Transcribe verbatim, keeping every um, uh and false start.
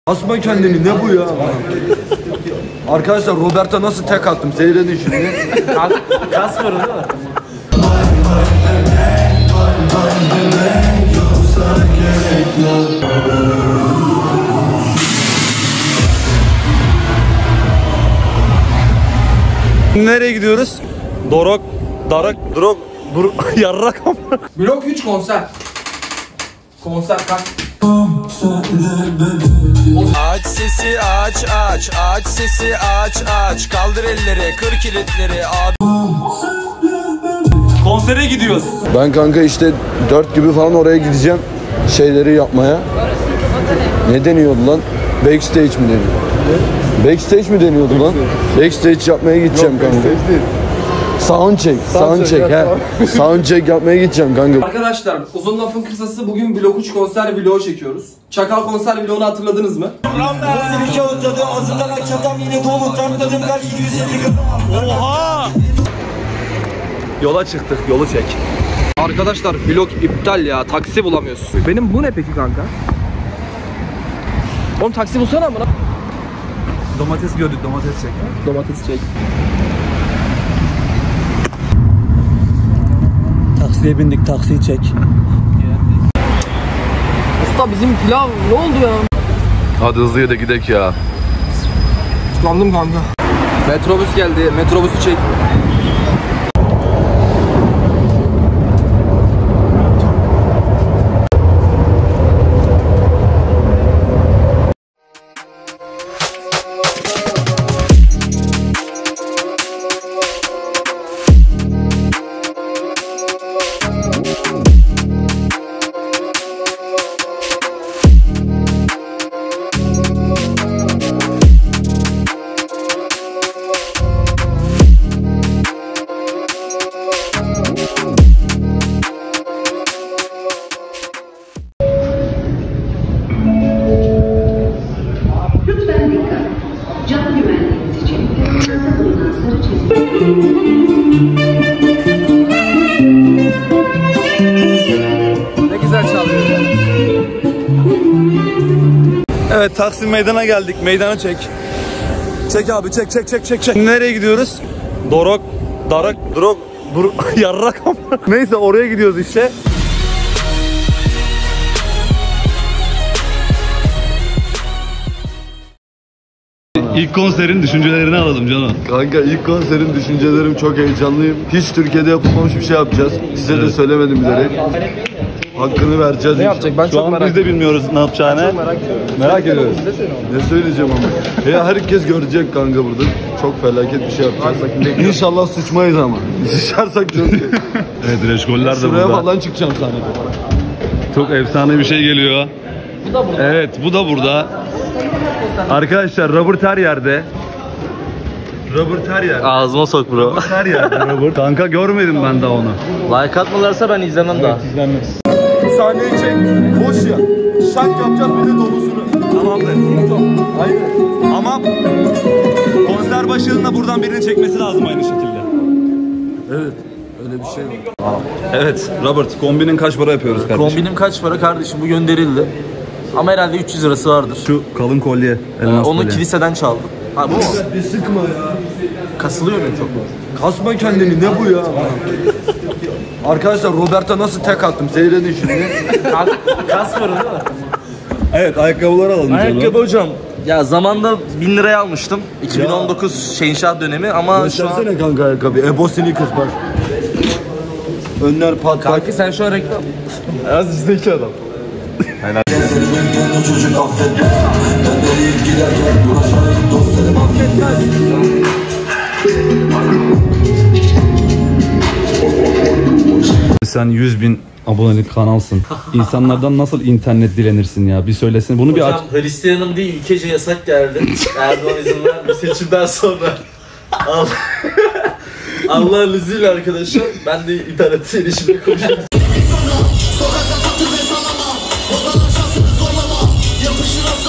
Asma kendini, ne bu ya? Arkadaşlar Robert'a nasıl tek attım seyredin şimdi. Kas var değil mi? Nereye gidiyoruz? Dorok, Darak, Drok, Dur, Yarrak ama. Blok üç konser. Konser kaç? Aç sesi aç aç aç sesi aç aç kaldır elleri kır kilitleri abi. Konsere gidiyoruz. Ben kanka işte dört gibi falan oraya gideceğim şeyleri yapmaya. Ne deniyordu lan? Backstage mi deniyor? Backstage mi deniyordu lan? Backstage yapmaya gideceğim kanka. Soundcheck, soundcheck he. Soundcheck yapmaya gideceğim kanka. Arkadaşlar uzun lafın kısası bugün blok üç konser vlogu çekiyoruz. Çakal konser vlogunu hatırladınız mı? Oha! Yola çıktık, yolu çek. Arkadaşlar vlog iptal ya, taksi bulamıyoruz. Benim bu ne peki kanka? Oğlum taksi bulsana mı lan? Domates gördük, domates çek. Domates çek. Taksiye bindik, taksiyi çek. Usta bizim pilav ne oldu ya? Hadi hızlıya da gidek ya. Tıkandım kanka. Metrobüs geldi, metrobüsü çek. Ne güzel çalıyor ya. Evet, Taksim meydana geldik. Meydanı çek. Çek abi, çek çek çek çek çek. Nereye gidiyoruz? Dorok, Darak, Drok, Dur, Yarrak ama. Neyse oraya gidiyoruz işte. İlk konserin düşüncelerini alalım canım. Kanka ilk konserin düşüncelerim, çok heyecanlıyım. Hiç Türkiye'de yapılmamış bir şey yapacağız. Size evet. de söylemedim bilerek. Hakkını vereceğiz. Ne yapacak? Ben Şu çok an merak biz de bilmiyoruz ne yapacağını. merak ediyorum. Merak ediyoruz. Ne söyleyeceğim ama. Ya herkes görecek kanka burada. Çok felaket bir şey yapacağız. İnşallah sıçmayız ama. Sıçarsak çok iyi. Evet, reşkoller de Şuraya burada. falan çıkacağım sahnede. Çok efsane bir şey geliyor. Bu da burada. Evet, bu da burada. Arkadaşlar Robert her yerde. Robert her yerde. Ağzıma sok bro. Robert her yerde Robert. Kanka görmedim ben daha onu. Like atmalarsa ben izlemem Evet, daha. izlenmez. Sahneyi çek. Boş ya. Şak yapacağız, bir de dolusunu. Tamamdır. Aynen. Ama konser başında buradan birinin çekmesi lazım aynı şekilde. Evet. Öyle bir şey var. Evet Robert, kombinin kaç para yapıyoruz kardeşim? Kombinim kaç para kardeşim, bu gönderildi. Ama herhalde üç yüz lirası vardır. Şu kalın kolye. Ee, onu kolye. Kiliseden çaldım. Ha bu mu? Bir sıkma ya. Kasılıyor mu çok? Kasma kendini, ne bu ya? Arkadaşlar Robert'a nasıl tek attım seyredin şimdi. Kas var değil mi? Evet, ayakkabıları alalım. Ayakkabı hocam. Ya zamanda bin liraya almıştım. iki bin on dokuz Şehinşah dönemi ama şu an... Göstersene kanka ayakkabı. Ebo Sneakers bak. Önler pat pat. Kanki sen şu an reklam... Az izdeki adam. Sen yüz bin abonelik kanalsın. İnsanlardan nasıl internet dilenirsin ya? Bir söylesin. Bunu bir aç. Hocam Hristiyanım değil, ülkece yasak geldi. Erdoğan izin verdi seçimden sonra. Allah, Allah'ın izniyle arkadaşlar ben de internete erişimle konuşuyorum.